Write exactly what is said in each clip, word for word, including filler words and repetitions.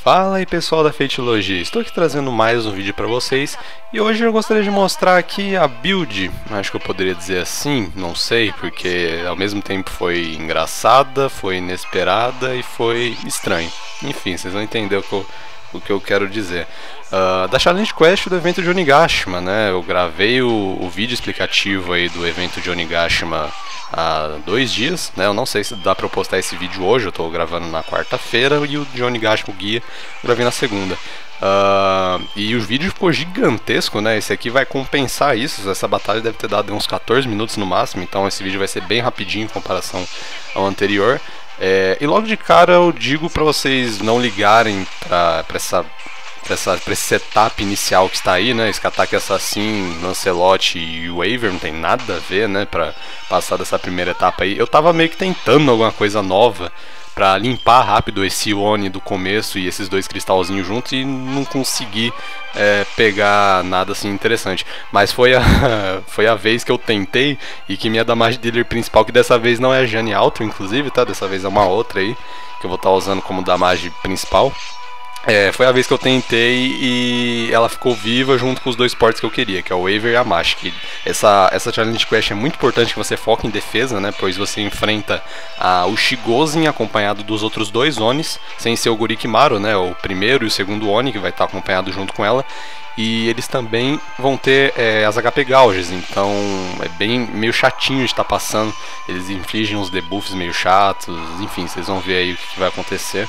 Fala aí pessoal da Feitilogia, estou aqui trazendo mais um vídeo para vocês e hoje eu gostaria de mostrar aqui a build, acho que eu poderia dizer assim, não sei, porque ao mesmo tempo foi engraçada, foi inesperada e foi estranho. Enfim, vocês vão entender o que eu, o que eu quero dizer. Uh, da Challenge Quest do evento de Onigashima, né? Eu gravei o, o vídeo explicativo aí do evento de Onigashima há dois dias, né? Eu não sei se dá pra eu postar esse vídeo hoje, eu tô gravando na quarta-feira e o de Onigashima, o guia, eu gravei na segunda. Uh, e o vídeo ficou gigantesco, né? Esse aqui vai compensar isso. Essa batalha deve ter dado uns quatorze minutos no máximo, então esse vídeo vai ser bem rapidinho em comparação ao anterior. É, e logo de cara eu digo pra vocês não ligarem pra, pra essa... Pra, essa, pra esse setup inicial que está aí, né? Esse ataque Assassin, Lancelot e Waver não tem nada a ver, né? Pra passar dessa primeira etapa aí. Eu tava meio que tentando alguma coisa nova pra limpar rápido esse Oni do começo e esses dois cristalzinhos juntos e não consegui é, pegar nada assim interessante. Mas foi a, foi a vez que eu tentei e que minha damage dealer principal, que dessa vez não é a Jane Alto, inclusive, tá? Dessa vez é uma outra aí, que eu vou estar usando como damage principal. É, foi a vez que eu tentei e ela ficou viva junto com os dois ports que eu queria, que é o Waver e a Mash. Que essa, essa Challenge Quest é muito importante que você foque em defesa, né? Pois você enfrenta a, o Shigozin acompanhado dos outros dois Onis, sem ser o Gorikimaru, né? O primeiro e o segundo Oni, que vai estar acompanhado junto com ela. E eles também vão ter é, as H P Gauges, então é bem meio chatinho de estar passando. Eles infligem uns debuffs meio chatos, enfim, vocês vão ver aí o que, que vai acontecer.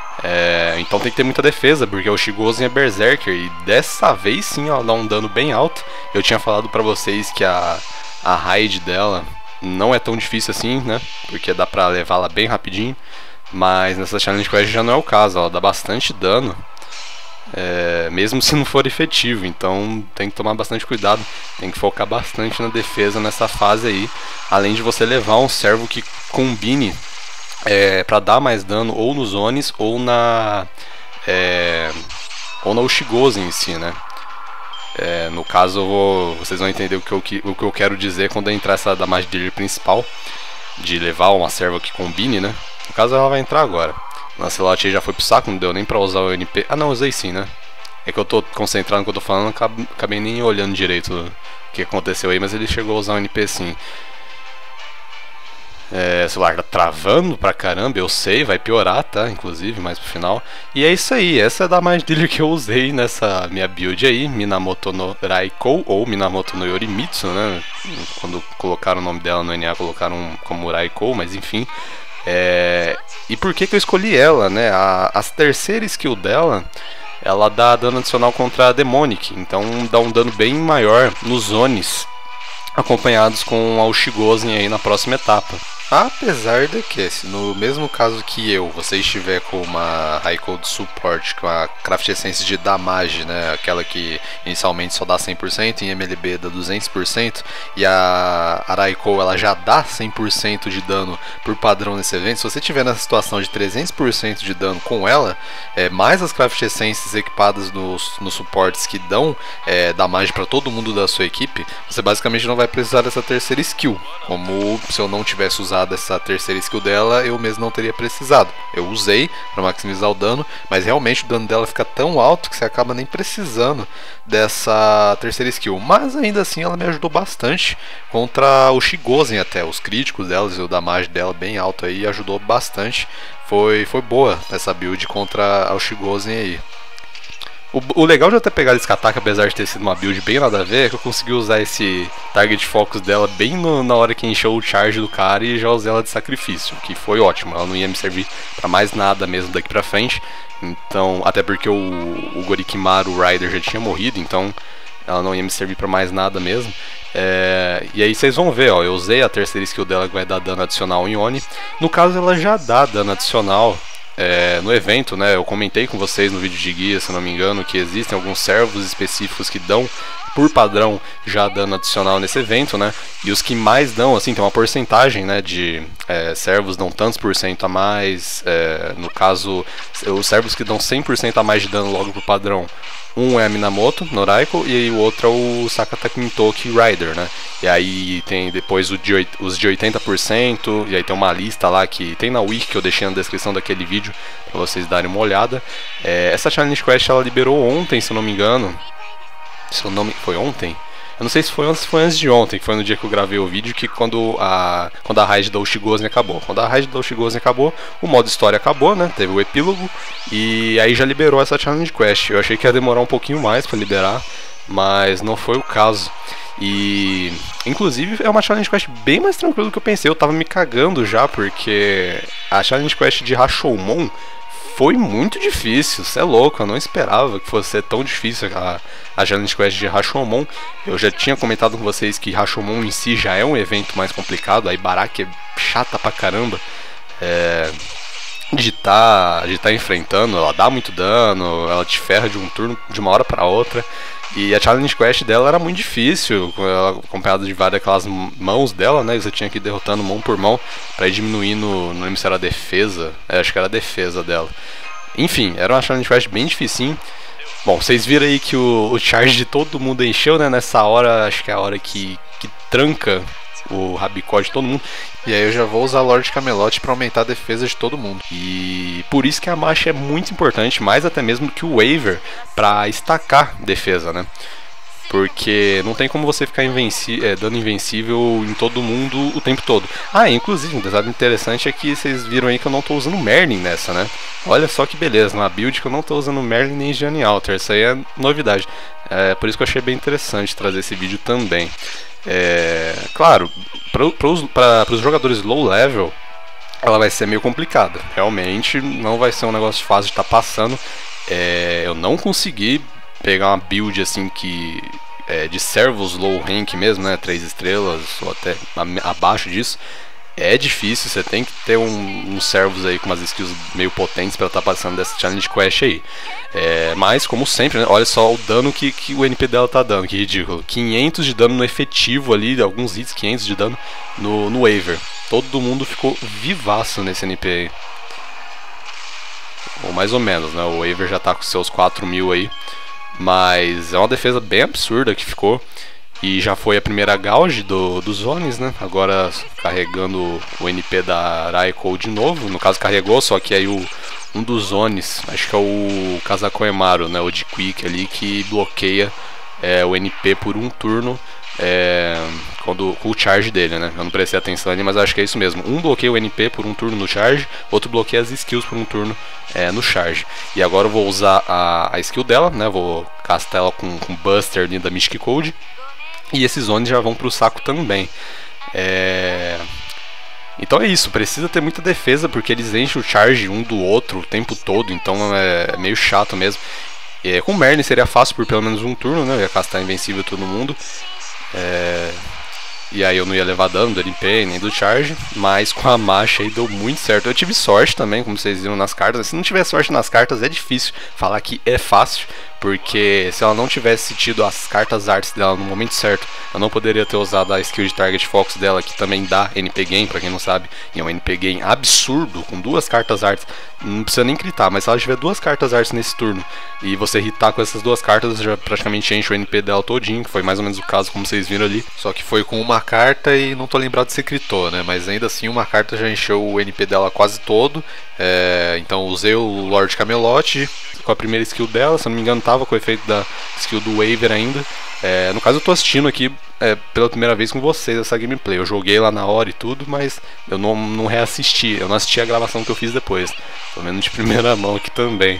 É, então tem que ter muita defesa, porque o Shigozin é Berserker e dessa vez sim ela dá um dano bem alto. Eu tinha falado pra vocês que a, a raid dela não é tão difícil assim, né? Porque dá pra levá-la bem rapidinho. Mas nessa Challenge Quest já não é o caso, ela dá bastante dano, é, mesmo se não for efetivo. Então tem que tomar bastante cuidado, tem que focar bastante na defesa nessa fase aí. Além de você levar um servo que combine É, para dar mais dano ou nos Onis ou na é, ou na Ushigozin em si, né? É, no caso eu vou, vocês vão entender o que, eu, o que eu quero dizer quando eu entrar essa damage dealer principal, de levar uma serva que combine, né? No caso ela vai entrar agora. Lancelot já foi pro saco, não deu nem pra usar o N P. Ah não, usei sim, né? É que eu tô concentrado no que eu tô falando, acabei nem olhando direito o que aconteceu aí, mas ele chegou a usar o N P sim. É, o celular tá travando pra caramba, eu sei, vai piorar, tá? Inclusive, mais pro final. E é isso aí, essa é a damage dealer que eu usei nessa minha build aí, Minamoto no Raikou, ou Minamoto no Yorimitsu, né? Quando colocaram o nome dela no N A, colocaram como Raikou, mas enfim. É... E por que que eu escolhi ela, né? A, a terceira skill dela, ela dá dano adicional contra a Demonic, então dá um dano bem maior nos Onis, acompanhados com a Ushigozin aí na próxima etapa. Apesar de que, se no mesmo caso que eu, você estiver com uma Raikou de suporte, com a Craft Essence de damage, né, aquela que inicialmente só dá cem por cento, em M L B dá duzentos por cento, e a, a Raikou ela já dá cem por cento de dano por padrão nesse evento, se você estiver nessa situação de trezentos por cento de dano com ela, é, mais as Craft Essences equipadas nos, nos suportes que dão é, damage para todo mundo da sua equipe, você basicamente não vai precisar dessa terceira skill, como se eu não tivesse usado essa terceira skill dela, eu mesmo não teria precisado. Eu usei para maximizar o dano, mas realmente o dano dela fica tão alto que você acaba nem precisando dessa terceira skill. Mas ainda assim ela me ajudou bastante contra o Shigozin até. Os críticos delas e o damage dela bem alto aí ajudou bastante. Foi, foi boa essa build contra o Shigozin aí. O, o legal de eu ter pegado esse ataque, apesar de ter sido uma build bem nada a ver, é que eu consegui usar esse target focus dela bem no, na hora que encheu o charge do cara e já usei ela de sacrifício, que foi ótimo. Ela não ia me servir pra mais nada mesmo daqui pra frente, então, até porque o, o Gorikimaru, o Rider, já tinha morrido, então ela não ia me servir pra mais nada mesmo. É, e aí vocês vão ver, ó, eu usei a terceira skill dela que vai dar dano adicional em Oni. No caso ela já dá dano adicional É, no evento, né, eu comentei com vocês no vídeo de guia, se não me engano, que existem alguns servos específicos que dão por padrão, já dando adicional nesse evento, né? E os que mais dão, assim, tem uma porcentagem, né? De é, servos dão tantos por cento a mais. É, no caso, os servos que dão cem por cento a mais de dano logo por padrão. Um é a Minamoto, Noraiko, e aí o outro é o Sakataki Mintoki Rider, né? E aí tem depois o de, os de oitenta por cento, e aí tem uma lista lá que tem na wiki que eu deixei na descrição daquele vídeo pra vocês darem uma olhada. É, essa Challenge Quest ela liberou ontem, se eu não me engano. Se eu não me... Foi ontem? Eu não sei se foi, se foi antes de ontem, que foi no dia que eu gravei o vídeo, que quando a, quando a raid da Ushigose acabou. Quando a raid da Ushigose acabou, o modo história acabou, né? Teve o epílogo, e aí já liberou essa Challenge Quest. Eu achei que ia demorar um pouquinho mais pra liberar, mas não foi o caso. E, inclusive, é uma Challenge Quest bem mais tranquila do que eu pensei. Eu tava me cagando já, porque a Challenge Quest de Rashomon foi muito difícil, você é louco, eu não esperava que fosse ser tão difícil a, a Challenge Quest de Rashomon. Eu já tinha comentado com vocês que Rashomon em si já é um evento mais complicado, a Ibaraki é chata pra caramba é, de estar de tá enfrentando, ela dá muito dano, ela te ferra de um turno de uma hora pra outra. E a Challenge Quest dela era muito difícil, ela, acompanhada de várias aquelas mãos dela, né? Você tinha que ir derrotando mão por mão pra ir diminuindo, não lembro se era a defesa, é, acho que era a defesa dela. Enfim, era uma Challenge Quest bem dificinho. Bom, vocês viram aí que o, o charge de todo mundo encheu, né? Nessa hora, acho que é a hora que, que tranca o rabicó de todo mundo. E aí eu já vou usar Lorde Camelot pra aumentar a defesa de todo mundo. E por isso que a marcha é muito importante, mais até mesmo que o Waver, pra estacar defesa, né? Porque não tem como você ficar invenci é, dando invencível em todo mundo o tempo todo. Ah, inclusive, um detalhe interessante é que vocês viram aí que eu não tô usando Merlin nessa, né? Olha só que beleza, na build que eu não tô usando Merlin nem Gianni Alter, isso aí é novidade. É por isso que eu achei bem interessante trazer esse vídeo também. É, claro, para os jogadores low level ela vai ser meio complicada. Realmente não vai ser um negócio fácil de estar tá passando. É, eu não consegui pegar uma build assim que é, de servos low rank mesmo, né, três estrelas ou até abaixo disso. É difícil, você tem que ter um, uns servos aí com umas skills meio potentes para estar tá passando dessa Challenge Quest aí. É, mas, como sempre, né, olha só o dano que, que o N P dela tá dando, que ridículo. quinhentos de dano no efetivo ali, alguns hits, quinhentos de dano no, no Waver. Todo mundo ficou vivaço nesse N P aí. Ou mais ou menos, né, o Waver já tá com seus quatro mil aí. Mas é uma defesa bem absurda que ficou. E já foi a primeira gauge do, dos Zones, né? Agora carregando o N P da Raikou de novo. No caso carregou, só que aí o, um dos Zones, acho que é o Kazako Emaru, né? O de Quick ali, que bloqueia é, o N P por um turno é, quando, com o charge dele, né? Eu não prestei atenção ali, mas acho que é isso mesmo. Um bloqueia o N P por um turno no charge, outro bloqueia as skills por um turno é, no charge. E agora eu vou usar a, a skill dela, né? Vou castar ela com, com Buster ali da Mystic Code. E esses zones já vão pro saco também. É... Então é isso, precisa ter muita defesa, porque eles enchem o charge um do outro o tempo todo, então é meio chato mesmo. E com o Merlin seria fácil por pelo menos um turno, né? Eu ia castar invencível todo mundo. É... E aí eu não ia levar dano do N P nem do charge, mas com a Masha aí deu muito certo. Eu tive sorte também, como vocês viram nas cartas. Se não tiver sorte nas cartas é difícil falar que é fácil, porque se ela não tivesse tido as cartas artes dela no momento certo, eu não poderia ter usado a skill de Target Focus dela, que também dá N P Gain, pra quem não sabe. E é um N P Gain absurdo, com duas cartas artes. Não precisa nem gritar, mas se ela tiver duas cartas artes nesse turno e você hitar com essas duas cartas, já praticamente enche o N P dela todinho, que foi mais ou menos o caso como vocês viram ali. Só que foi com uma carta e não tô lembrado se critou, né? Mas ainda assim uma carta já encheu o N P dela quase todo. É, então usei o Lorde Camelot com a primeira skill dela, se eu não me engano tava com o efeito da skill do Waver ainda. É, no caso eu tô assistindo aqui é, pela primeira vez com vocês essa gameplay. Eu joguei lá na hora e tudo, mas eu não, não reassisti, eu não assisti a gravação que eu fiz depois. Tô vendo de primeira mão aqui também.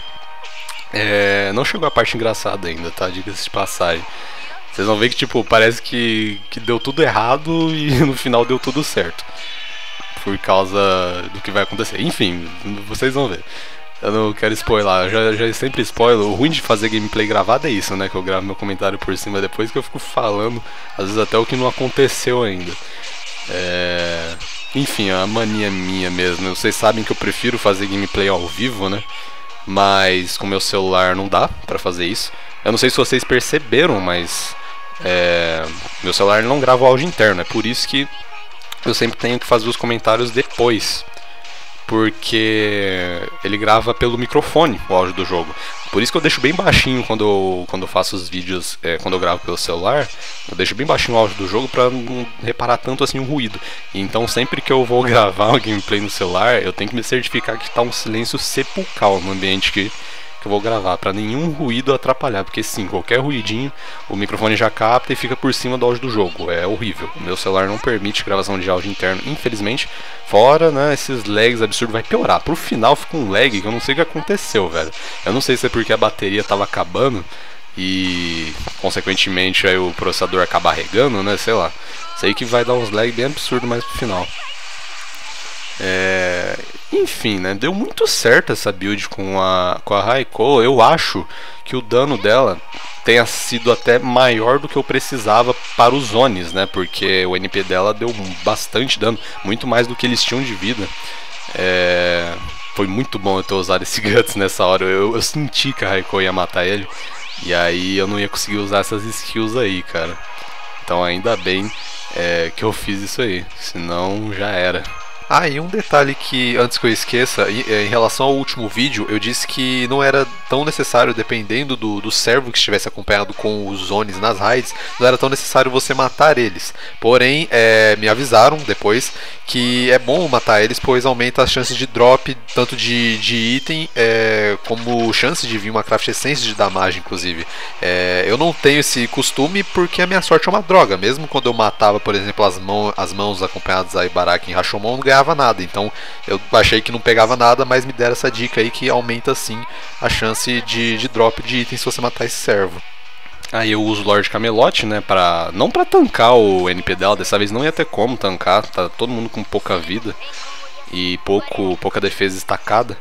É, não chegou a parte engraçada ainda, tá? Diga-se de passagem. Vocês vão ver que tipo, parece que, que deu tudo errado e no final deu tudo certo. Por causa do que vai acontecer. Enfim, vocês vão ver. Eu não quero spoiler, eu já, já sempre spoiler. O ruim de fazer gameplay gravada é isso, né? Que eu gravo meu comentário por cima depois, que eu fico falando, às vezes até o que não aconteceu ainda. É... Enfim, é uma mania minha mesmo. Vocês sabem que eu prefiro fazer gameplay ao vivo, né? Mas com meu celular não dá pra fazer isso. Eu não sei se vocês perceberam, mas É, meu celular não grava o áudio interno, é por isso que eu sempre tenho que fazer os comentários depois, porque ele grava pelo microfone o áudio do jogo. Por isso que eu deixo bem baixinho quando eu, quando eu faço os vídeos, é, quando eu gravo pelo celular, eu deixo bem baixinho o áudio do jogo pra não reparar tanto assim o ruído. Então sempre que eu vou gravar uma gameplay no celular, eu tenho que me certificar que tá um silêncio sepulcral no ambiente que, que eu vou gravar, pra nenhum ruído atrapalhar, porque sim, qualquer ruidinho o microfone já capta e fica por cima do áudio do jogo. É horrível. O meu celular não permite gravação de áudio interno, infelizmente. Fora, né, esses lags absurdos, vai piorar. Pro final fica um lag que eu não sei o que aconteceu, velho. Eu não sei se é porque a bateria tava acabando e consequentemente aí o processador acaba regando, né, sei lá. Sei que vai dar uns lag bem absurdo mais pro final. É... Enfim, né, deu muito certo essa build com a, com a Raikou. Eu acho que o dano dela tenha sido até maior do que eu precisava para os zones, né, porque o N P dela deu bastante dano, muito mais do que eles tinham de vida. É... Foi muito bom eu ter usado esse Guts nessa hora. Eu, eu senti que a Raikou ia matar ele, e aí eu não ia conseguir usar essas skills aí, cara. Então ainda bem é, que eu fiz isso aí, senão já era. Ah, e um detalhe que, antes que eu esqueça, em relação ao último vídeo, eu disse que não era tão necessário, dependendo do, do servo que estivesse acompanhado com os zones nas raids, não era tão necessário você matar eles. Porém, é, me avisaram depois que é bom matar eles, pois aumenta as chances de drop, tanto de, de item, é, como chance de vir uma craft essence de damage, inclusive. É, eu não tenho esse costume porque a minha sorte é uma droga. Mesmo quando eu matava, por exemplo, as, mão, as mãos acompanhadas da Ibaraki em Rashomon, não ganhava nada, então eu achei que não pegava nada, mas me deram essa dica aí que aumenta sim a chance de, de drop de itens se você matar esse servo. Aí eu uso o Lord Camelot, né, pra, não pra tancar o N P dela, dessa vez não ia ter como tancar, tá todo mundo com pouca vida e pouco, pouca defesa estacada.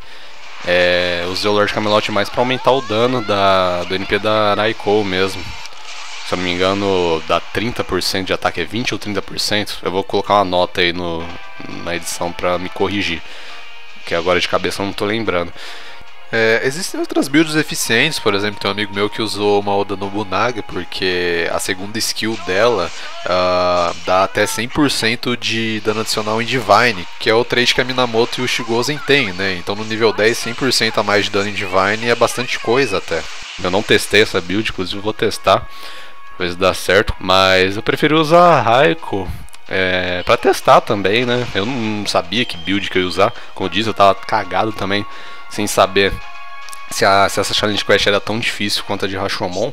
É, usei o Lord Camelot mais pra aumentar o dano da, do N P da Raikou mesmo. Se eu não me engano, dá trinta por cento de ataque, é vinte ou trinta por cento. Eu vou colocar uma nota aí no, na edição pra me corrigir, que agora de cabeça eu não tô lembrando. É, existem outras builds eficientes, por exemplo, tem um amigo meu que usou uma Oda Nobunaga, porque a segunda skill dela uh, dá até cem por cento de dano adicional em Divine, que é o trait que a Minamoto e o Shigozen tem, né? Então no nível dez, cem por cento a mais de dano em Divine é bastante coisa até. Eu não testei essa build, inclusive vou testar, ver se dá certo, mas eu preferi usar a Raikou é, pra testar também, né? Eu não sabia que build que eu ia usar, como eu disse, eu tava cagado também, sem saber se, a, se essa challenge quest era tão difícil quanto a de Rashomon.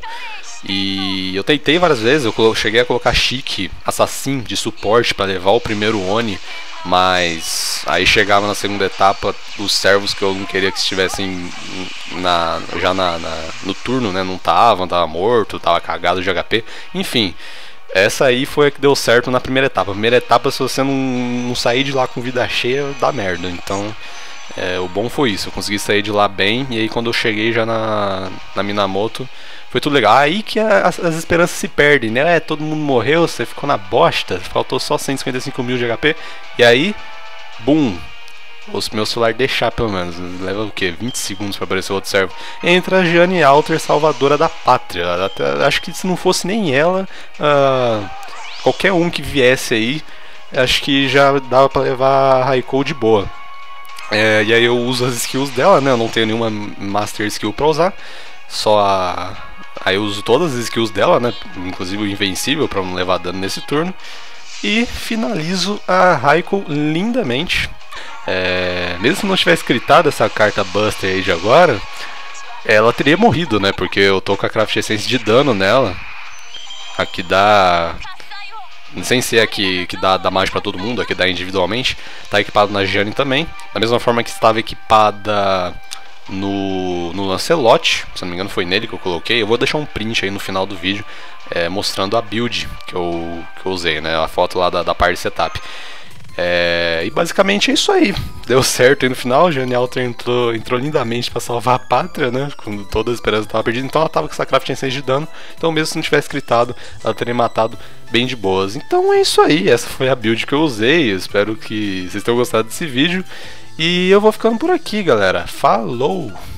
E eu tentei várias vezes, eu cheguei a colocar Chique Assassin de suporte para levar o primeiro Oni, mas aí chegava na segunda etapa, os servos que eu não queria que estivessem na, já na, na, no turno, né, não estavam, tava morto, tava cagado de H P, enfim. Essa aí foi a que deu certo na primeira etapa. A primeira etapa, se você não, não sair de lá com vida cheia, dá merda, então... É, o bom foi isso, eu consegui sair de lá bem, e aí quando eu cheguei já na, na Minamoto, foi tudo legal. Aí que a, as, as esperanças se perdem, né? É, todo mundo morreu, você ficou na bosta, faltou só cento e cinquenta e cinco mil de H P, e aí, bum! O meu celular deixar pelo menos, leva o que? vinte segundos para aparecer outro servo. Entra a Jeanne Alter, salvadora da pátria. Até, acho que se não fosse nem ela, uh, qualquer um que viesse aí, acho que já dava para levar a Raikou de boa. É, e aí eu uso as skills dela, né? Eu não tenho nenhuma Master Skill pra usar. Só a... Aí eu uso todas as skills dela, né? Inclusive o Invencível pra não levar dano nesse turno. E finalizo a Raikou lindamente. É... Mesmo se não tivesse gritado essa carta Buster aí de agora, ela teria morrido, né? Porque eu tô com a Craft Essence de dano nela. Aqui dá... Sem ser aqui que dá damage pra todo mundo, aqui dá individualmente. Tá equipado na Jeanne também, da mesma forma que estava equipada no, no Lancelot. Se não me engano foi nele que eu coloquei. Eu vou deixar um print aí no final do vídeo é, mostrando a build que eu, que eu usei, né? A foto lá da, da parte setup. É, e basicamente é isso aí. Deu certo aí no final. Jeanne Alter entrou, entrou lindamente pra salvar a pátria, né? Quando toda a esperança estava perdida. Então ela tava com essa craft em seis de dano. Então mesmo se não tivesse gritado, ela teria matado bem de boas. Então é isso aí. Essa foi a build que eu usei. Eu espero que vocês tenham gostado desse vídeo. E eu vou ficando por aqui, galera. Falou!